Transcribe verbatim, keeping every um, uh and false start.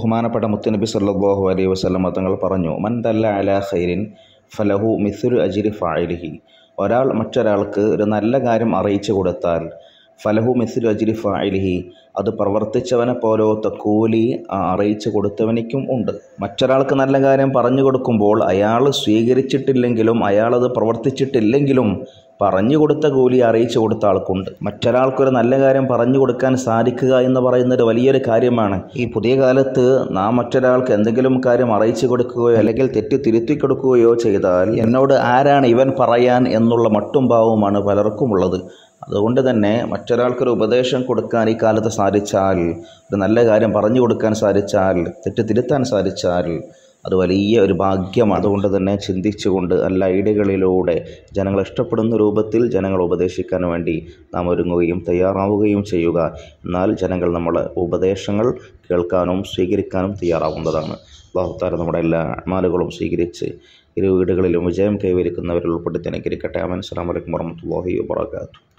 ബഹുമാനപ്പെട്ട മുത്തുനബി സല്ലല്ലാഹു അലൈഹി വസല്ലം തങ്ങൾ പറഞ്ഞു, മൻ ദല്ല അലാ ഖൈരിൻ ഫലഹു മിസ്ലു അജ്രി ഫാഇലിഹി. ഒരാൾ മറ്റൊരാൾക്ക് ഒരു നല്ല കാര്യം അറിയിച്ചു കൊടുത്താൽ ഫലഹു മിസ്ലു അജ്രി ഫാഇലിഹി, അത് പ്രവർത്തിച്ചവനെ പോലത്തെ കൂലി ആ അറിയിച്ചു കൊടുത്തവനിക്കും ഉണ്ട്. മറ്റൊരാൾക്ക് നല്ല കാര്യം പറഞ്ഞു കൊടുക്കുമ്പോൾ അയാൾ സ്വീകരിച്ചിട്ടില്ലെങ്കിലും അയാളത് പ്രവർത്തിച്ചിട്ടില്ലെങ്കിലും പറഞ്ഞു കൊടുത്ത കൂലി അറിയിച്ചു കൊടുത്ത ആൾക്കുണ്ട്. മറ്റൊരാൾക്കൊരു നല്ല കാര്യം പറഞ്ഞു കൊടുക്കാൻ സാധിക്കുക എന്ന് പറയുന്നത് വലിയൊരു കാര്യമാണ്. ഈ പുതിയ കാലത്ത് നാം മറ്റൊരാൾക്ക് എന്തെങ്കിലും കാര്യം അറിയിച്ചു കൊടുക്കുകയോ അല്ലെങ്കിൽ തെറ്റ് തിരുത്തി കൊടുക്കുകയോ ചെയ്താൽ എന്നോട് ആരാണ് ഇവൻ പറയാൻ എന്നുള്ള മട്ടും ഭാവവുമാണ് പലർക്കും ഉള്ളത്. അതുകൊണ്ട് തന്നെ മറ്റൊരാൾക്കൊരു ഉപദേശം കൊടുക്കാൻ ഈ കാലത്ത് സാധിച്ചാൽ, ഒരു നല്ല കാര്യം പറഞ്ഞു കൊടുക്കാൻ സാധിച്ചാൽ, തെറ്റ് തിരുത്താൻ സാധിച്ചാൽ അത് വലിയ ഒരു ഭാഗ്യമാണ്. അതുകൊണ്ട് തന്നെ ചിന്തിച്ചുകൊണ്ട് നല്ല ഐഡിയകളിലൂടെ ജനങ്ങൾ ഇഷ്ടപ്പെടുന്ന രൂപത്തിൽ ജനങ്ങളെ ഉപദേശിക്കാൻ വേണ്ടി നാം ഒരുങ്ങുകയും തയ്യാറാവുകയും ചെയ്യുക. എന്നാൽ ജനങ്ങൾ നമ്മളെ ഉപദേശങ്ങൾ കേൾക്കാനും സ്വീകരിക്കാനും തയ്യാറാവുന്നതാണ്. അല്ലാഹു തആല നമ്മുടെ എല്ലാ അഅ്മാലുകളും സ്വീകരിച്ച് ഇരു വീടുകളിലും വിജയം കൈവരിക്കുന്നവരിൽ ഉൾപ്പെടുത്തി അനുഗ്രഹിക്കട്ടെ. ആമീൻ. അസ്സലാമു അലൈക്കും വറഹ്മത്തുള്ളാഹി വബറകാതുഹു.